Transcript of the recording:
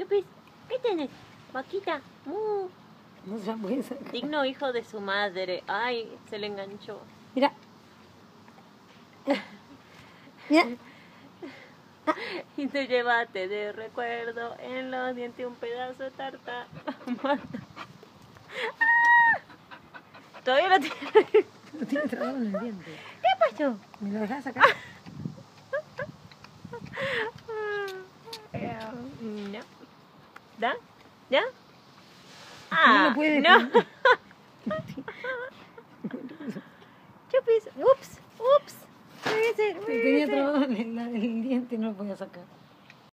Chupis, ¿qué tenés? Vaquita, No se la puede sacar. digno hijo de su madre. Ay, se le enganchó. Mira. Mira. Y te llevaste de recuerdo en los dientes un pedazo de tarta. Todavía lo tiene. Lo tiene trabado en el diente. ¿Qué pasó? ¿Me lo dejás sacar? No. ¿Da? ¿Ya? No lo puede no. dejar. Chupis, ups. Tenía trabado en el diente y no lo podía sacar.